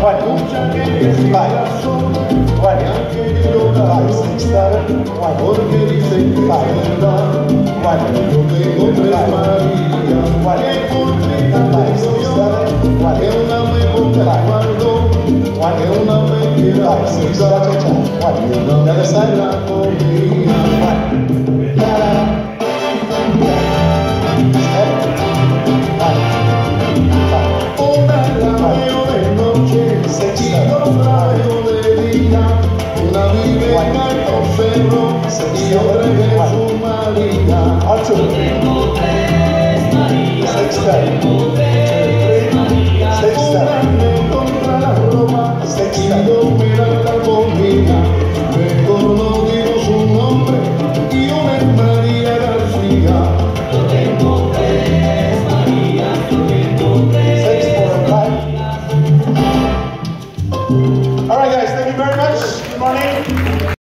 Mucha gente sin razón, que yo 5, 6, 7, porque dicen que es verdad. Yo tengo 3 Marías, que por 30 tengo yo, que una me ponga el guardo, que una me quiera besar, que una me la comida. Una vive en alto cerro y otra en su María. Yo tengo 3 Marías, yo tengo 3 Marías. Una me compra la ropa y yo me la comida. Mejor no digo su nombre y una es María García. Yo tengo 3 Marías, yo tengo 3 Marías. All right, guys, thank you very much. Good morning.